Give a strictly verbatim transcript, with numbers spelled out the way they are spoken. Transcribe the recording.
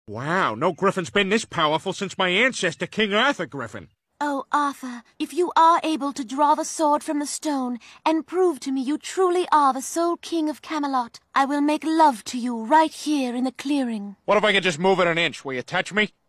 Wow, no Griffin's been this powerful since my ancestor, King Arthur Griffin. Oh, Arthur, if you are able to draw the sword from the stone and prove to me you truly are the sole king of Camelot, I will make love to you right here in the clearing. What if I could just move it an inch? Will you touch me?